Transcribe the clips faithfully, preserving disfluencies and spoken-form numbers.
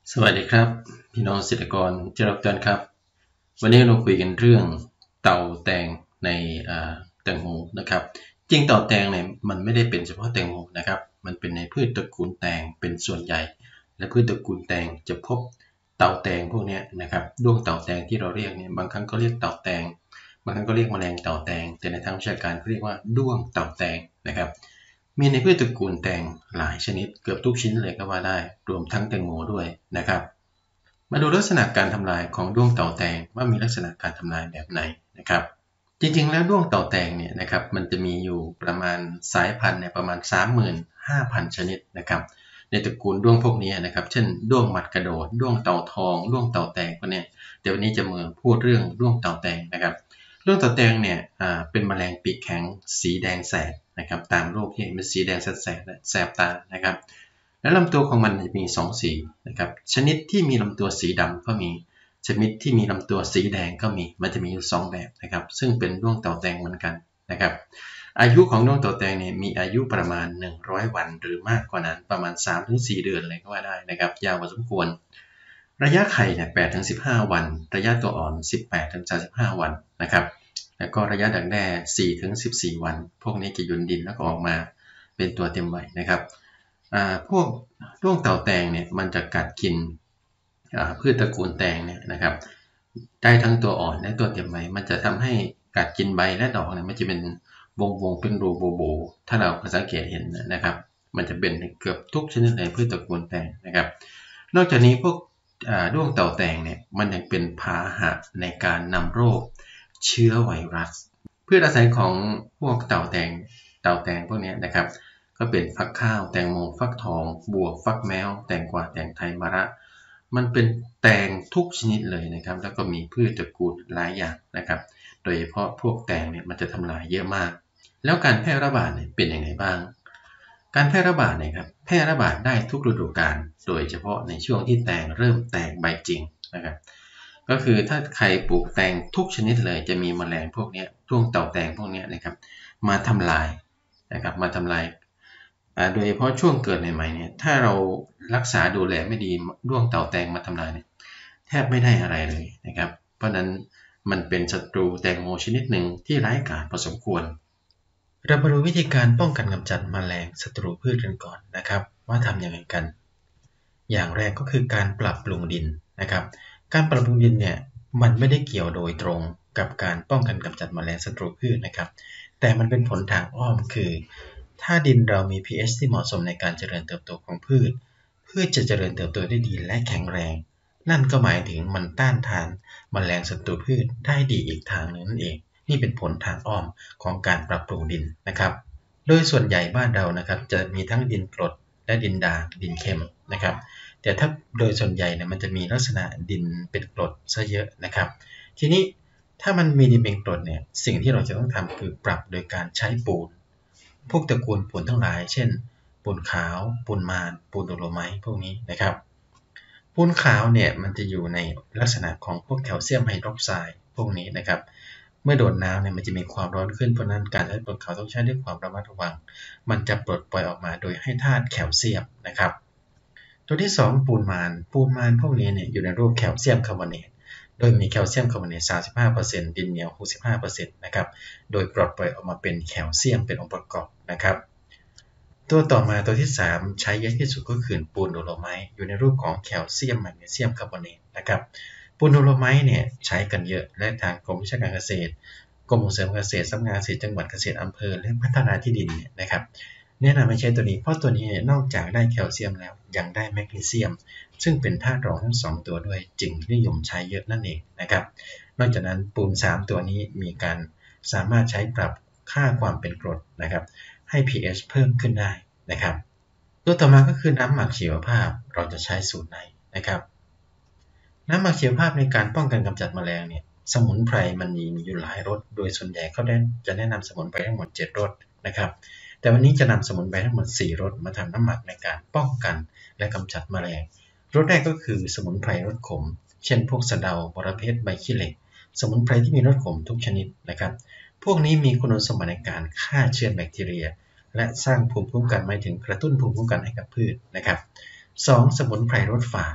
สวัสดีครับพี่น้องเกษตรกรที่รักทุกท่านครับวันนี้เราคุยกันเรื่องเต่าแตงในแตงโมนะครับจริงเต่าแตงเนี่ยมันไม่ได้เป็นเฉพาะแตงโมนะครับมันเป็นในพืชตระกูลแตงเป็นส่วนใหญ่และพืชตระกูลแตงจะพบเต่าแตงพวกนี้นะครับด้วงเต่าแตงที่เราเรียกเนี่ยบางครั้งก็เรียกเต่าแตงบางครั้งก็เรียกแมลงเต่าแตงแต่ในทางวิชาการเขาเรียกว่าด้วงเต่าแตงนะครับมีในพืชตระกูลแตงหลายชนิดเกือบทุกชิ้นเลยก็ว่าได้รวมทั้งแตงโมด้วยนะครับมาดูลักษณะการทำลายของด้วงเต่าแตงว่ามีลักษณะการทำลายแบบไหนนะครับจริงๆแล้วด้วงเต่าแตงเนี่ยนะครับมันจะมีอยู่ประมาณสายพันธุ์เนี่ยประมาณ สามหมื่นห้าพัน ชนิดนะครับในตระกูลด้วงพวกนี้นะครับเช่นด้วงหมัดกระโดดด้วงเต่าทองด้วงเต่าแตงพวกนี้เดี๋ยววันนี้จะมาพูดเรื่องด้วงเต่าแตงนะครับด้วงเต่าแตงเนี่ยเป็นแมลงปีกแข็งสีแดงแสบนะครับตามรูปที่เห็นเป็นสีแดงแสบแสบตานะครับและลำตัวของมันจะมีสองสีนะครับชนิดที่มีลำตัวสีดำก็มีชนิดที่มีลำตัวสีแดงก็มีมันจะมีอยู่สองแบบนะครับซึ่งเป็นด้วงเต่าแตงเหมือนกันนะครับอายุของด้วงเต่าแตงเนี่ยมีอายุประมาณหนึ่งร้อยวันหรือมากกว่านั้นประมาณ สามถึงสี่ เดือนเลยก็ว่าได้นะครับยาวพอสมควรระยะไข่เนี่ย แปดถึงสิบห้า วันระยะตัวอ่อน สิบแปดถึงสามสิบห้า วันนะครับแล้วก็ระยะดักแด้ สี่ถึงสิบสี่ วันพวกนี้จะยุนดินแล้วก็ออกมาเป็นตัวเต็มวัยนะครับพวกด้วงเต่าแตงเนี่ยมันจะกัดกินพืชตระกูลแตงเนี่ยนะครับได้ทั้งตัวอ่อนและตัวเต็มใบมันจะทำให้กัดกินใบและดอกเนี่ยมันจะเป็นวงวงเป็นรูโบโบถ้าเราสังเกตเห็นนะครับมันจะเป็นเกือบทุกชนิดในพืชตระกูลแตงนะครับนอกจากนี้พวกด้วงเต่าแตงเนี่ยมันยังเป็นพาหะในการนำโรคเชื้อไวรัสพืชอาศัยของพวกเต่าแตงเต่าแตงพวกนี้นะครับก็เป็นฟักข้าวแตงโมฟักทองบวบฟักแมวแตงกวาแตงไทยมะระมันเป็นแตงทุกชนิดเลยนะครับแล้วก็มีพืชตระกูลหลายอย่างนะครับโดยเฉพาะพวกแตงเนี่ยมันจะทำลายเยอะมากแล้วการแพร่ระบาดเนี่ยเป็นยังไงบ้างการแพร่ระบาดเนี่ยครับแพร่ระบาดได้ทุกฤดูกาลโดยเฉพาะในช่วงที่แตงเริ่มแตกใบจริงนะครับก็คือถ้าใครปลูกแตงทุกชนิดเลยจะมีแมลงพวกนี้ด้วงเต่าแตงพวกนี้นะครับมาทำลายนะครับมาทำลายโดยเฉพาะช่วงเกิดใหม่ๆเนี่ยถ้าเรารักษาดูแลไม่ดีด้วงเต่าแตงมาทำลายเนี่ยแทบไม่ได้อะไรเลยนะครับเพราะนั้นมันเป็นศัตรูแตงโมชนิดหนึ่งที่ร้ายกาจพอสมควรเรามาดูวิธีการป้องกันกำจัดแมลงศัตรูพืชกันก่อนนะครับว่าทำยังไงกันอย่างแรกก็คือการปรับปรุงดินนะครับการปรับปรุงดินเนี่ยมันไม่ได้เกี่ยวโดยตรงกับการป้องกันกำจัดแมลงศัตรูพืชนะครับแต่มันเป็นผลทางอ้อมคือถ้าดินเรามี pH ที่เหมาะสมในการเจริญเติบโตของพืชพืชจะเจริญเติบโตได้ดีและแข็งแรงนั่นก็หมายถึงมันต้านทานแมลงศัตรูพืชได้ดีอีกทางหนึ่งนั่นเองนี่เป็นผลทางอ้อมของการปรับปรุงดินนะครับโดยส่วนใหญ่บ้านเรานะครับจะมีทั้งดินกรดและดินด่างดินเค็มนะครับแต่ถ้าโดยส่วนใหญ่เนี่ยมันจะมีลักษณะดินเป็นกรดซะเยอะนะครับทีนี้ถ้ามันมีดินเป็นกรดเนี่ยสิ่งที่เราจะต้องทำคือปรับโดยการใช้ปูนพวกตระกูลปูนทั้งหลายเช่นปูนขาวปูนมารปูนโดโลไมต์พวกนี้นะครับปูนขาวเนี่ยมันจะอยู่ในลักษณะของพวกแคลเซียมไฮดรอกไซด์พวกนี้นะครับเมื่อโดนน้ำเนี่ยมันจะมีความร้อนขึ้นเพราะนั้นการใช้ปูนขาวต้องใช้ด้วยความระมัดระวังมันจะปลดปล่อยออกมาโดยให้ธาตุแคลเซียมนะครับตัวที่สองปูนมารปูนมารพวกนี้เนี่ยอยู่ในรูปแคลเซียมคาร์บอเนตโดยมีแคลเซียมคาร์บอเนต สามสิบห้าเปอร์เซ็นต์ ดินเหนียว หกสิบห้าเปอร์เซ็นต์ นะครับโดยปลดปล่อยออกมาเป็นแคลเซียมเป็นองค์ประกอบนะครับตัวต่อมาตัวที่สามใช้เยอะที่สุดก็คือปูนโดโลไมต์อยู่ในรูปของแคลเซียมแมกนีเซียมคาร์บอเนตนะครับปูนโดโลไมต์เนี่ยใช้กันเยอะและทางกรมวิชาการเกษตรกรมส่งเสริมเกษตรสำนักงานเกษตรจังหวัดเกษตรอำเภอและพัฒนาที่ดินเนี่ยนะครับแนะนำให้ใช้ตัวนี้เพราะตัวนี้นอกจากได้แคลเซียมแล้วยังได้แมกนีเซียมซึ่งเป็นธาตุรองทั้งสองตัวด้วยจึงนิยมใช้เยอะนั่นเองนะครับนอกจากนั้นปูนสามตัวนี้มีการสามารถใช้ปรับค่าความเป็นกรดนะครับให้ pH เพิ่มขึ้นได้นะครับตัวต่อมาก็คือน้ำหมักชีวภาพเราจะใช้สูตรไหนนะครับน้ำหมักชีวภาพในการป้องกันกำจัดแมลงเนี่ยสมุนไพรมันมีอยู่หลายรสโดยส่วนใหญ่เขาจะแนะนำสมุนไพรทั้งหมดเจ็ดรสนะครับแต่วันนี้จะนำสมุนไพรทั้งหมดสี่รสมาทำน้ำหมักในการป้องกันและกำจัดแมลงรสแรกก็คือสมุนไพรรสขมเช่นพวกสะเดาบรเพชรใบขี้เหล็กสมุนไพรที่มีรสขมทุกชนิดนะครับพวกนี้มีคุณสมบัติในการฆ่าเชื้อแบคทีเรียและสร้างภูมิคุ้มกันหมายถึงกระตุ้นภูมิคุ้มกันให้กับพืชนะครับสองสมุนไพรรสฝาด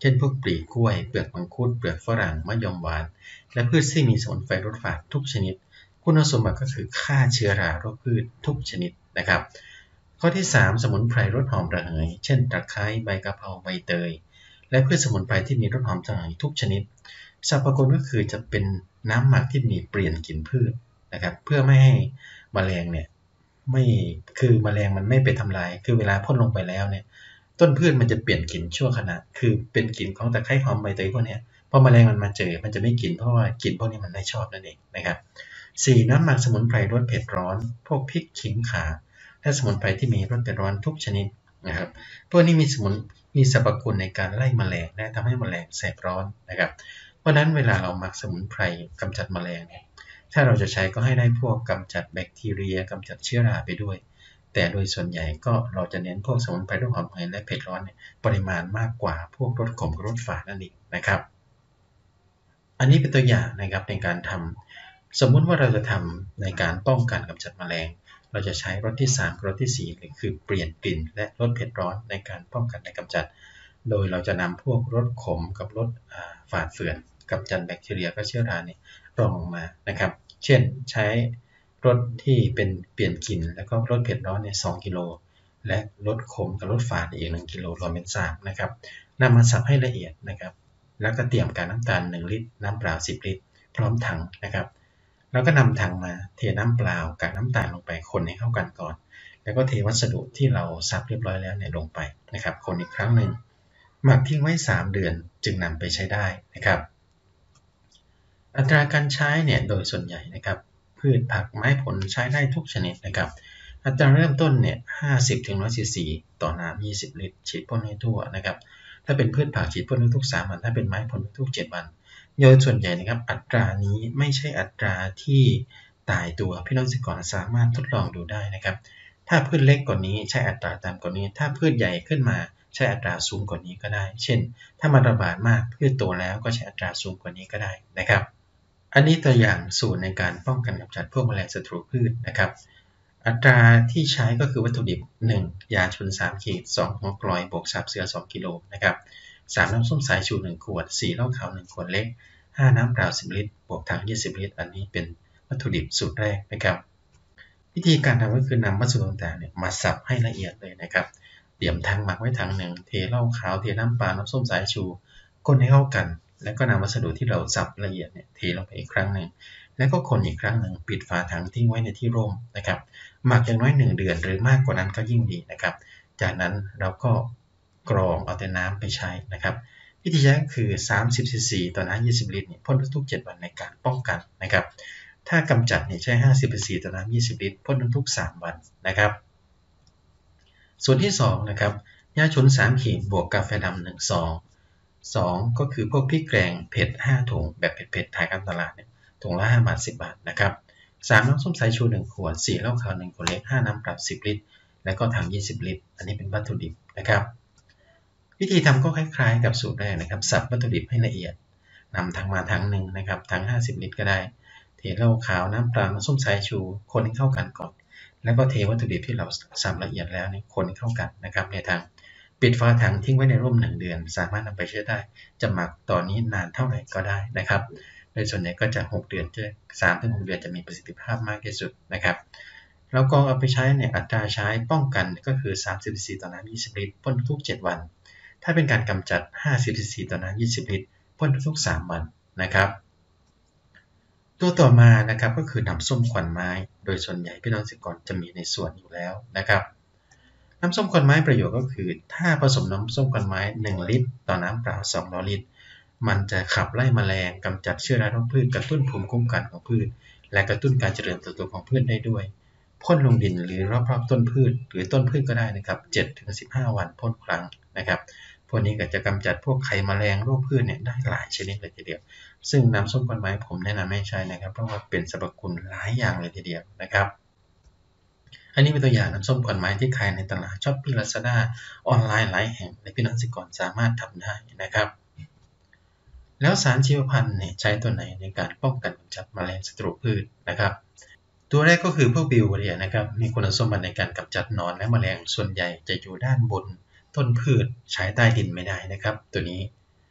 เช่นพวกปลีกล้วยเปลือกมังคุดเปลือกฝรั่งมะยมหวานและพืชที่มีสมุนไพรลดฝาดทุกชนิดคุณสมบัติก็คือฆ่าเชื้อราโรคพืชทุกชนิดนะครับข้อที่สามสมุนไพรรสหอมระเหยเช่นตะไคร้ใบกะเพราใบเตยและพืชสมุนไพรที่มีรสหอมระเหยทุกชนิดสรรพคุณก็คือจะเป็นน้ำหมักที่มีเปลี่ยนกลิ่นพืชนะครับเพื่อไม่ให้แมลงเนี่ยไม่คือแมลงมันไม่ไปทำลายคือเวลาพ่นลงไปแล้วเนี่ยต้นพืชมันจะเปลี่ยนกลิ่นชั่วขณะคือเป็นกลิ่นของตะไคร้หอมใบเตยพวกนี้พอแมลงมันมาเจอมันจะไม่กลิ่นเพราะว่ากลิ่นพวกนี้มันไม่ชอบนั่นเองนะครับสี่น้ำหมักสมุนไพรรสเผ็ดร้อนพวกพริกขิงข่าและสมุนไพรที่มีรสเผ็ดร้อนทุกชนิดนะครับพวกนี้มีสมุนมีสรรพคุณในการไล่แมลงและทำให้แมลงแสบร้อนนะครับเพราะนั้นเวลาเราหมักสมุนไพรกำจัดแมลงเนี่ยถ้าเราจะใช้ก็ให้ได้พวกกำจัดแบคทีเรียกำจัดเชื้อราไปด้วยแต่โดยส่วนใหญ่ก็เราจะเน้นพวกสมุนไพรรสหอมระเหยและเผ็ดร้อนเนี่ยปริมาณมากกว่าพวกรสขมกับรสฝาดนั่นเองนะครับอันนี้เป็นตัวอย่างนะครับในการทำสมมุติว่าเราจะทำในการป้องกันกำจัดแมลงเราจะใช้รสที่สามรสที่สี่หรือคือเปลี่ยนกลิ่นและรสเผ็ดร้อนในการป้องกันและกำจัดโดยเราจะนำพวกรสขมกับรสฝาดเฟื่อนกำจัดแบคทีเรียและเชื้อราเนี่ยรองลงมานะครับเช่นใช้รสที่เป็นเปลี่ยนกลิ่นแล้วก็รสเผ็ดร้อนเนี่ยสองกิโลและรสขมกับรสฝาดอีกหนึ่งกิโลรวมเป็นสามนะครับนำมาสับให้ละเอียดนะครับแล้วก็เตรียมกากน้ำตาลหนึ่งลิตรน้ำเปล่าสิบลิตรพร้อมถังนะครับแล้วก็นำถังมาเทน้ำเปล่ากับน้ำตาลลงไปคนให้เข้ากันก่อนแล้วก็เทวัสดุที่เราสับเรียบร้อยแล้วเนี่ยลงไปนะครับคนอีกครั้งหนึ่งหมักทิ้งไว้สามเดือนจึงนำไปใช้ได้นะครับอัตราการใช้เนี่ยโดยส่วนใหญ่นะครับพืชผักไม้ผลใช้ได้ทุกชนิดนะครับอัตราเริ่มต้นเนี่ยห้าสิบถึงหนึ่งร้อยซีซีต่อน้ำยี่สิบลิตรฉีดพ่นให้ทั่วนะครับถ้าเป็นพืชผักฉีดพ่นทุกสามวันถ้าเป็นไม้ผลทุกเจ็ดวันโดยส่วนใหญ่นะครับอัตรานี้ไม่ใช่อัตราที่ตายตัวพี่น้องเกษตรกรสามารถทดลองดูได้นะครับถ้าพืชเล็กกว่านี้ใช้อัตราต่ำกว่านี้ถ้าพืชใหญ่ขึ้นมาใช้อัตราสูงกว่านี้ก็ได้เช่นถ้ามันระบาดมากพืชโตแล้วก็ใช้อัตราสูงกว่านี้ก็ได้นะครับอันนี้ตัวอย่างสูตรในการป้องกันกำจัดพวกแมลงศัตรูพืชนะครับอัตราที่ใช้ก็คือวัตถุดิบหนึ่งยาชนสามขีดสองหัวกลอยบวกสาบเสือสองกิโลนะครับสามน้ำส้มสายชูหนึ่งขวดสี่เหล้าขาวหนึ่งขวดเล็กห้าน้ำเปล่าสิบลิตรบวกถังยี่สิบลิตรอันนี้เป็นวัตถุดิบสูตรแรกนะครับวิธีการทำก็คือนำวัสดุต่างๆเนี่ยมาสับให้ละเอียดเลยนะครับเตรียมถังหมักไว้ถังหนึ่งเทเหล้าขาวเทน้ำปลาน้ำส้มสายชูคนให้เข้ากันแล้วก็นำวัสดุที่เราสับละเอียดเนี่ยเทลงไปอีกครั้งหนึ่งแล้วก็คนอีกครั้งหนึ่งปิดฝาถังทิ้งไว้ในที่ร่มนะครับหมักอย่างน้อยหนึ่งเดือนหรือมากกว่านั้นก็ยิ่งดีนะครับจากนั้นเราก็กรองเอาแต่น้ำไปใช้นะครับวิธีใช้ก็คือสามสิบซีซีต่อน้ำยี่สิบลิตรเนี่ยพ่นทุกๆเจ็ดวันในการป้องกันนะครับถ้ากำจัดเนี่ยใช้ห้าสิบซีซีต่อน้ำยี่สิบลิตรพ่นทุกๆสามวันนะครับส่วนที่สองนะครับยาชนสามขีดบวกกาแฟดำหนึ่งซองสองก็คือพวกพริกแกงเผ็ดห้าถุงแบบเผ็ดๆขายตามตลาดเนี่ยถุงละห้าบาทสิบบาทนะครับสามน้ำส้มสายชูหนึ่งขวดสี่เหล้าขาวหนึ่งขวดเล็กห้าน้ำเปล่าสิบลิตรแล้วก็ถังยี่สิบลิตรอันนี้เป็นวัตถุดิบนะครับวิธีทำก็คล้ายๆกับสูตรแรกนะครับสับวัตถุดิบให้ละเอียดนำถังมาถังหนึ่งนะครับถังห้าสิบลิตรก็ได้เทเหล้าขาวน้ำเปล่าน้ำส้มสายชูคนให้เข้ากันก่อนแล้วก็เทวัตถุดิบที่เราสับละเอียดแล้วนี่คนให้เข้ากันนะครับในถังปิดฝาถังทิ้งไว้ในร่มหนึ่งเดือนสามารถนำไปใช้ได้จะหมักตอนนี้นานเท่าไหร่ก็ได้นะครับโดยส่วนใหญ่ก็จะหกเดือนจะสามถึงหกเดือนจะมีประสิทธิภาพมากที่สุดนะครับแล้วก็เอาไปใช้เนี่ยอัตราใช้ป้องกันก็คือสามสิบซีซีต่อน้ำยี่สิบลิตรพ่นทุกเจ็ดวันถ้าเป็นการกำจัดห้าสิบซีซีต่อน้ำยี่สิบลิตรพ่นทุกสามวันนะครับตัวต่อมานะครับก็คือน้ำส้มควันไม้โดยส่วนใหญ่พี่น้องเกษตรกรจะมีในสวนอยู่แล้วนะครับน้ำส้มควันไม้ประโยชน์ก็คือถ้าผสมน้ำส้มควันไม้หนึ่งลิตรต่อน้ำเปล่าสองร้อยลิตรมันจะขับไล่แมลงกำจัดเชื้อราโรคพืชกระตุ้นภูมิคุ้มกันของพืชและกระตุ้นการเจริญเติบโตของพืชได้ด้วยพ่นลงดินหรือรอบๆต้นพืชหรือต้นพืชก็ได้นะครับ เจ็ดถึงสิบห้า วันพ่นครั้งนะครับพวกนี้ก็จะกำจัดพวกไข่แมลงโรคพืชเนี่ยได้หลายชนิดเลยทีเดียวซึ่งน้ำส้มควันไม้ผมแนะนำให้ใช้นะครับเพราะว่าเป็นสรรพคุณหลายอย่างเลยทีเดียวนะครับอันนี้เป็นตัวอย่างน้ำส้มควันไม้ที่ขายในตลาดช้อปปี้ ลาซาด้า ออนไลน์หลายแห่งและพี่น้องเกษตรกรสามารถทำได้นะครับแล้วสารชีวพันธุ์เนี่ยใช้ตัวไหนในการป้องกันกำจัดแมลงศัตรูพืชนะครับตัวแรกก็คือพวกบิวเรียนะครับมีคุณสมบัติในการกำจัดหนอนและแมลงส่วนใหญ่จะอยู่ด้านบนต้นพืชใช้ใต้ดินไม่ได้นะครับตัวนี้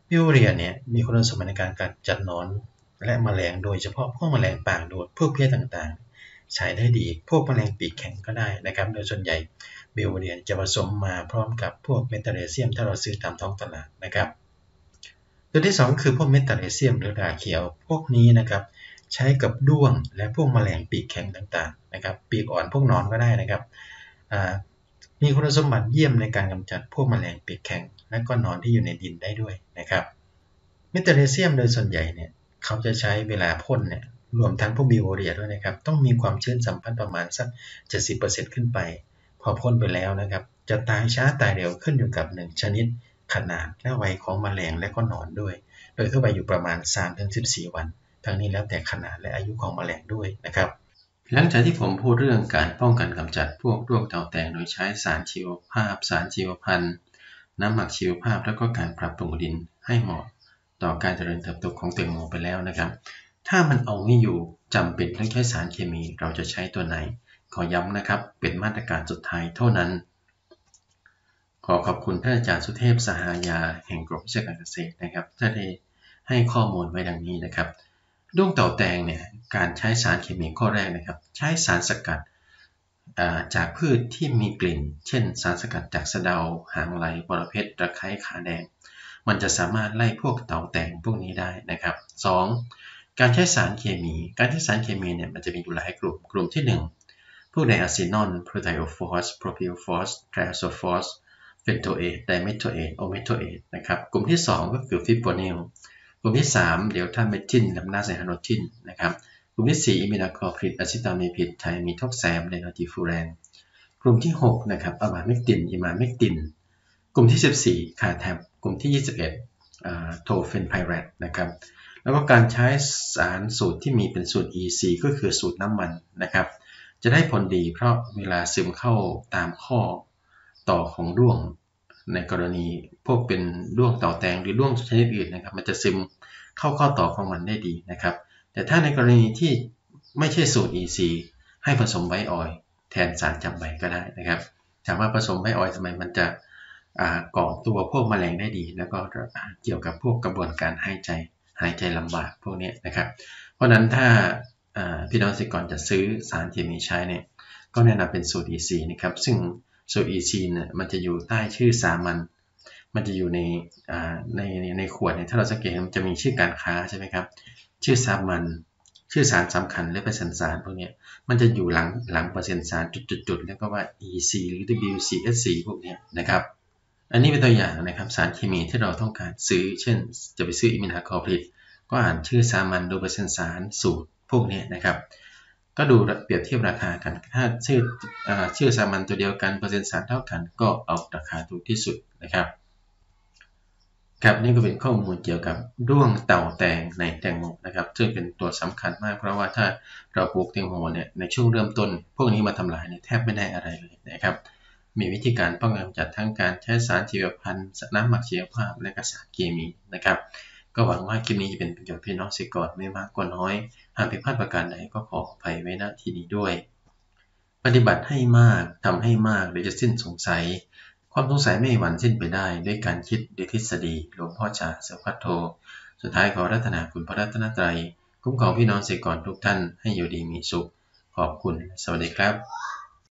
บิวเรียเนี่ยมีคุณสมบัติในการกำจัดหนอนและแมลงโดยเฉพาะพวกแมลงปากดูดพวกเพี้ยต่างๆใช้ได้ดีพวกแมลงปีกแข็งก็ได้นะครับโดยส่วนใหญ่บิวเรียจะผสมมาพร้อมกับพวกเมทาเลเซียมถ้าเราซื้อตามท้องตลาดนะครับตัวที่สองคือพวกเมทาเลเซียมหรือราเขียวพวกนี้นะครับใช้กับด้วงและพวกแมลงปีกแข็งต่างๆนะครับปีกอ่อนพวกหนอนก็ได้นะครับมีคุณสมบัติเยี่ยมในการกำจัดพวกแมลงปีกแข็งและก็หนอนที่อยู่ในดินได้ด้วยนะครับเมทาเลเซียมโดยส่วนใหญ่เนี่ยเขาจะใช้เวลาพ่นเนี่ยรวมทั้งพวกบิวเรียด้วยนะครับต้องมีความชื้นสัมพัทธ์ประมาณสัก เจ็ดสิบเปอร์เซ็นต์ ขึ้นไปพอพ่นไปแล้วนะครับจะตายช้าตายเร็วขึ้นอยู่กับหนึ่งชนิดขนาดและวัยของแมลงและก็หนอนด้วยโดยทั่วไปอยู่ประมาณ สามถึงสิบสี่ วันทั้งนี้แล้วแต่ขนาดและอายุของแมลงด้วยนะครับหลังจากที่ผมพูดเรื่องการป้องกันกำจัดพวกโรคเต่าแตงโดยใช้สารชีวภาพสารชีวพันธุ์น้ำหมักชีวภาพแล้วก็การปรับปรุงดินให้เหมาะต่อการเจริญเติบโตของแตงโมไปแล้วนะครับถ้ามันเอาไม่อยู่จำเป็นต้องใช้สารเคมีเราจะใช้ตัวไหนขอย้ำนะครับเป็นมาตรการสุดท้ายเท่านั้นขอขอบคุณท่านอาจารย์สุเทพสหายาแห่งกรมวิชาการเกษตรนะครับท่านได้ให้ข้อมูลไว้ดังนี้นะครับด้วงเต่าแตงเนี่ยการใช้สารเคมีข้อแรกนะครับใช้สารสกัดจากพืชที่มีกลิ่นเช่นสารสกัดจากสะเดาหางไหลบรเพชรตะไคร้ขาแดงมันจะสามารถไล่พวกเต่าแตงพวกนี้ได้นะครับสองการใช้สารเคมีการใช้สารเคมีเนี่ยมันจะมีอยู่หลายกลุ่มกลุ่มที่หนึ่งพวกไดอะซีนอลโพรไทโอฟอสโพรพิโอฟอสไทรโอโซฟอสเฟนโทเอทไดเมทโทเอทโอเมทโทเอทนะครับกลุ่มที่สองก็คือฟิปโปนิลกลุ่มที่สามเดลต้าเมทิลแลมนาไซฮาโนทินนะครับกลุ่มที่สี่อิมิดาคลอพริดอะซิตามีพิดไทมีท็อกแซมไดโนติฟูแรนกลุ่มที่หกนะครับอะมาเมกตินอิมาเมกตินกลุ่มที่สิบสี่คาแทมกลุ่มที่ยี่สิบเอ็ดโทเฟนไพแรตนะครับแล้วก็การใช้สารสูตรที่มีเป็นสูตร อี ซี ก็คือสูตรน้ำมันนะครับจะได้ผลดีเพราะเวลาซึมเข้าตามข้อต่อของด้วงในกรณีพวกเป็นด้วงเต่าแตงหรือด้วงชนิดอื่นนะครับมันจะซึมเข้าข้อต่อของมันได้ดีนะครับแต่ถ้าในกรณีที่ไม่ใช่สูตร อี ซี ให้ผสมไวท์ออยล์แทนสารจำใบก็ได้นะครับถามว่าผสมไวท์ออยล์ทำไมมันจะเกาะตัวพวกแมลงได้ดีแล้วก็เกี่ยวกับพวกกระบวนการหายใจหายใจลำบากพวกนี้นะครับเพราะนั้นถ้าพี่น้องเกษตรกรจะซื้อสารเคมีใช้เนี่ยก็แนะนำเป็นสูตร อี ซี นะครับซึ่งสูตร อี ซี เนี่ยมันจะอยู่ใต้ชื่อสามัญมันจะอยู่ในในในขวดเนี่ยถ้าเราสังเกตมันจะมีชื่อการค้าใช่ไหมครับชื่อสามัญชื่อสารสำคัญและเปอร์เซ็นต์สารพวกนี้มันจะอยู่หลังหลังเปอร์เซ็นต์สารจุดๆๆแล้วก็ว่า อี ซี หรือ ดับเบิลยู ซี เอส ซี พวกนี้นะครับอันนี้เป็นตัวอย่างนะครับสารเคมีที่เราต้องการซื้อเช่นจะไปซื้ออิมิดาคลอพริดก็อ่านชื่อสามัญดูเปอร์เซ็นต์สารสูตรพวกนี้นะครับก็ดูเปรียบเทียบราคากันถ้าชื่อชื่อสามัญตัวเดียวกันเปอร์เซ็นต์สารเท่ากันก็เอาราคาถูกที่สุดนะครับครับนี่ก็เป็นข้อมูลเกี่ยวกับด้วงเต่าแตงในแตงโมนะครับซึ่งเป็นตัวสำคัญมากเพราะว่าถ้าเราปลูกแตงโมเนี่ยในช่วงเริ่มต้นพวกนี้มาทำลายเนี่ยแทบไม่ได้อะไรเลยนะครับมีวิธีการป้องกันกำจัดทั้งการใช้สารชีวพันธุ์น้ำหมักชีวภาพและก็สารเคมีนะครับก็หวังว่าคลิปนี้จะเป็นประโยชน์พี่น้องเกษตรกรไม่มากก็น้อยหากผิดพลาดประการใดก็ขออภัยไว้ณที่นี้ด้วยปฏิบัติให้มากทำให้มากเดี๋ยวจะสิ้นสงสัยความสงสัยไม่มีวันสิ้นไปได้ด้วยการคิดด้วยทฤษฎีหลวงพ่อชาเสพัทโทสุดท้ายขอรัตนาคุณพระรัตนตรัยคุ้มครองพี่น้องเกษตรกรทุกท่านให้อยู่ดีมีสุขขอบคุณสวัสดีครับ